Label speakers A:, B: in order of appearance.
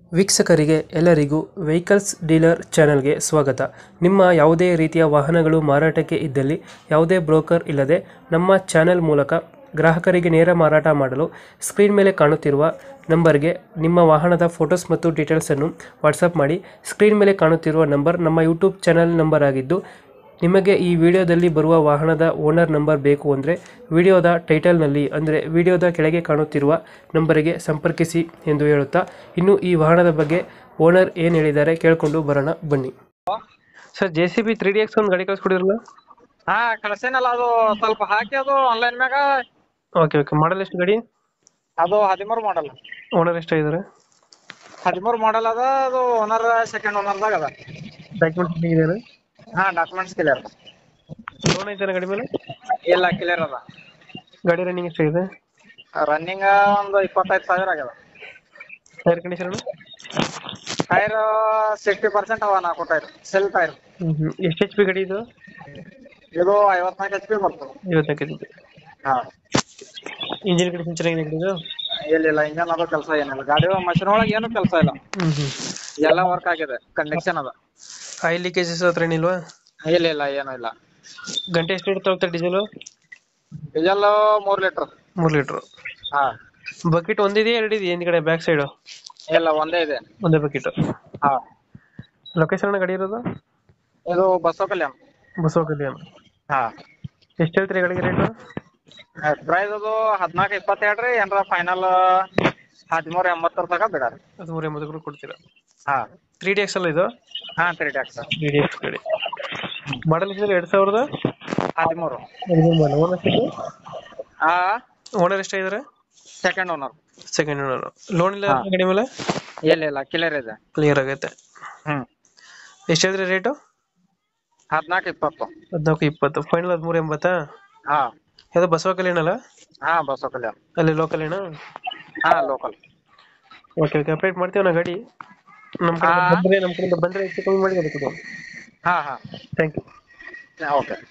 A: ವೀಕ್ಷಕರಿಗೆ ಎಲ್ಲರಿಗೂ vehicles dealer ಚಾನೆಲ್ಗೆ ಸ್ವಾಗತ. ನಿಮ್ಮ ಯಾವುದೇ ರೀತಿಯ ವಾಹನಗಳು ಮಾರಾಟಕ್ಕೆ ಇದ್ದಲ್ಲಿ ಯಾವುದೇ ಬ್ರೋಕರ್ ಇಲ್ಲದೆ ನಮ್ಮ ಚಾನೆಲ್ ಮೂಲಕ ಗ್ರಾಹಕರಿಗೆ ನೇರ ಮಾರಾಟ ಮಾಡಲು ಸ್ಕ್ರೀನ್ ಮೇಲೆ ಕಾಣುತ್ತಿರುವ ನಂಬರ್ಗೆ ನಿಮ್ಮ ವಾಹನದ ಫೋಟೋಸ್ ಮತ್ತು ಡೀಟೇಲ್ಸನ್ನು ವಾಟ್ಸಪ್ ಮಾಡಿ. ಸ್ಕ್ರೀನ್ ಮೇಲೆ ಕಾಣುತ್ತಿರುವ ನಂಬರ್ ನಮ್ಮ ಯೂಟ್ಯೂಬ್ ಚಾನೆಲ್ ನಂಬರ್ ಆಗಿದ್ದು, ನಿಮಗೆ ಈ ವಿಡಿಯೋದಲ್ಲಿ ಬರುವ ವಾಹನದ ಓನರ್ ನಂಬರ್ ಬೇಕು ಅಂದರೆ ವಿಡಿಯೋದ ಟೈಟಲ್ನಲ್ಲಿ ಅಂದರೆ ವಿಡಿಯೋದ ಕೆಳಗೆ ಕಾಣುತ್ತಿರುವ ನಂಬರಿಗೆ ಸಂಪರ್ಕಿಸಿ ಎಂದು ಹೇಳುತ್ತಾ, ಇನ್ನು ಈ ವಾಹನದ ಬಗ್ಗೆ ಓನರ್ ಏನು ಹೇಳಿದ್ದಾರೆ ಕೇಳಿಕೊಂಡು ಬರೋಣ ಬನ್ನಿ. ಸರ್, JCB 3DX ಒಂದು ಗಾಡಿ ಕಳಿಸ್ಕೊಡಿರಲ್ಲ?
B: ಹಾ, ಕಳ್ಸೇನಲ್ಲ. ಅದು ಸ್ವಲ್ಪ ಹಾಕಿ ಅದು ಆನ್ಲೈನ್ ಮ್ಯಾಗ.
A: Okay okay. ಮಾಡಲ್ ಎಷ್ಟು ಗಾಡಿ?
B: ಅದು 13 ಮಾಡಲ್.
A: ಓನರ್ ಎಷ್ಟಾಗಿದ್ದಾರೆ?
B: 13 ಮಾಡಲ್ ಅದ. ಅದು ಓನರ್ ಸೆಕೆಂಡ್ ಓನರ್ದಾಗ ಅದ.
A: ಡಾಕ್ಯುಮೆಂಟ್ಸ್ ಇದೆಯಾ?
B: ಹಾ, ಡಾಕ್ಯುಮೆಂಟ್ಸ್ ಕ್ಲಿಯರ್.
A: ಲೋನ್ ಐತೆ ಗಾಡಿ ಮೇಲೆ?
B: ಇಲ್ಲ, ಕ್ಲಿಯರ್ ಅದ.
A: ಗಾಡಿ ರನ್ನಿಂಗ್ ಎಷ್ಟಾಗಿದೆ?
B: ರನ್ನಿಂಗ್ ಒಂದು 25,000 ಆಗ್ಯದ.
A: Tyre condition?
B: ಟೈರ್ 60% ಅವ. 4 ಟೈರ್ ಸೆಲ್ ಟೈರ್.
A: ಎಷ್ಟು HP ಗಾಡಿ ಇದು?
B: ಇದು 54 HP ಬರ್ತದೆ.
A: 54 HP.
B: ಹಾ.
A: ಇಂಜಿನ್ ಕಂಡೀಷನ್ ಚೆನ್ನಾಗಿದೆ ಇದು?
B: ಇಲ್ಲ, ಇಂಜನ್ ಅದು ಕೆಲಸ ಏನಿಲ್ಲ. ಗಾಡಿ ಮಷಿನ್ ಒಳಗೆ ಏನು ಕೆಲಸ ಇಲ್ಲ. ಎಲ್ಲ ವರ್ಕ್ ಆಗಿದೆ, ಕಂಡೀಷನ್ ಅದ.
A: ಆಯಿಲ್ ಲೀಕೇಜಸ್ ಹತ್ರ ಏನಿಲ್ವಾ?
B: ಇಲ್ಲ, ಏನೂ ಇಲ್ಲ.
A: ಗಂಟೆ ಎಷ್ಟು ಇರುತ್ತೆ ಹೋಗ್ತಾರೆ ಡೀಸೆಲ್?
B: Diesel 3 litre.
A: 3 ಲೀಟರ್.
B: ಹಾ.
A: ಬಕೆಟ್ ಒಂದಿದೆಯಾ ಎರಡಿದೆಯಾ ಹಿಂದ್ಗಡೆ ಬ್ಯಾಕ್ ಸೈಡ್?
B: ಇಲ್ಲ, ಒಂದೇ ಇದೆ.
A: ಒಂದೇ ಬಕೆಟ್.
B: ಹಾ.
A: ಲೊಕೇಶನ್ ಗಾಡಿ ಇರೋದು?
B: ಇದು ಬಸವ ಕಲ್ಯಾಣ.
A: ಬಸವ ಕಲ್ಯಾಣ.
B: ಹಾ.
A: ಎಷ್ಟು ಹೇಳ್ತೀರಿ ಗಾಡಿಗೆ ರೇಟು?
B: ಪ್ರೈಸ್ ಅದು 14-20 ಹೇಳ್ರಿ. ಏನಾರ ಫೈನಲ್ 13-80 ತನಕ ಬಿಡಾರಿ.
A: 13-80 ಕೊಡ್ತೀರಾ?
B: ಹಾ.
A: 3DX ಅಲ್ಲ ಇದು?
B: ಹಾ, 3DX.
A: 3DX ಗಾಡಿ. ಮಾಡಲ್ ಇದ್ರೆ 2013. ಓನರ್ ಎಷ್ಟು?
B: ಹಾ.
A: ಓನರ್ ಎಷ್ಟಾಗಿದ್ದಾರೆ?
B: Second owner.
A: Second owner. Loan ಇಲ್ಲ ಗಾಡಿ ಮೇಲೆ?
B: ಇಲ್ಲ, ಕ್ಲಿಯರ್ ಇದೆ.
A: ಕ್ಲಿಯರ್ ಆಗೈತೆ.
B: ಹ್ಮ್.
A: ಎಷ್ಟು ಹೇಳಿದ್ರೆ ರೇಟು?
B: 14-20.
A: 14-20. ಫೈನಲ್ 13-80?
B: ಹಾ.
A: ಯಾವ್ದು ಬಸವ ಕಲ್ಯಾಣ ಅಲ್ಲ?
B: ಹಾ, ಬಸವ ಕಲ್ಯಾಣ.
A: ಅಲ್ಲಿ ಲೋಕಲ್ ಏನಾ?
B: ಹಾ, ಲೋಕಲ್.
A: Okay okay. ಅಪ್ಡೇಟ್ ಮಾಡ್ತೀವಿ ನಾ ಗಾಡಿ. ನಮ್ಮ ಕಡೆಯಿಂದ ಬಂದರೆ ಹೆಚ್ಚು ಕಮ್ಮಿ ಮಾಡಿ ಕೊಡ್ತೀವಿ.
B: ಹಾ.
A: Thank you.
B: ಓಕೆ.